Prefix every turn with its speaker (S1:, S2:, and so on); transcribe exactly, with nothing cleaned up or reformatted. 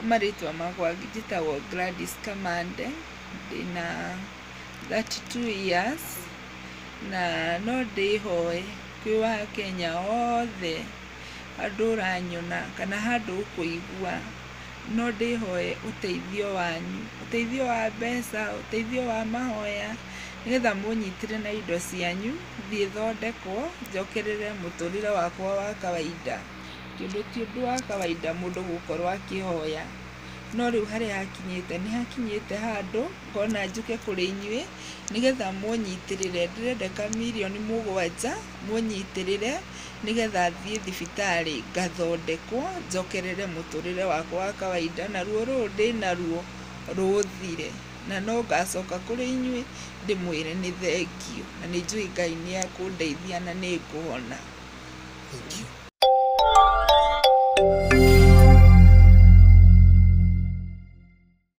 S1: Amaritwa makwa njitagwo Gladys Kamande, ndina thirty-two years, na no ndihoe kwi wa Kenya othe andu uranyona kana handu ukuigua, no ndihoe uteithio wanyu, uteithio wa mbeca, uteithio wa mahoya, nigetha munyitire na indo cianyu thie thondekwo njokerere muturire wakwa wa kawaida. Tondu ti undu wa kawaida mundu gukorwo akihoya, no riu haria hakinyite ni hakinyite handu ngona njuke kuri inyui nigetha munyitirire. Ndirendeka milioni mugwanja munyitirire nigetha thie thibitari ngathondekwo njokerere muturire wakwa wa kawaida, na ruo ruru ndi naruo ruthire, na no ngacoka kuri inyui ndimwire ni thengio, na ni njui Ngai ni akundeithia na ni nguhona.
S2: Thank you.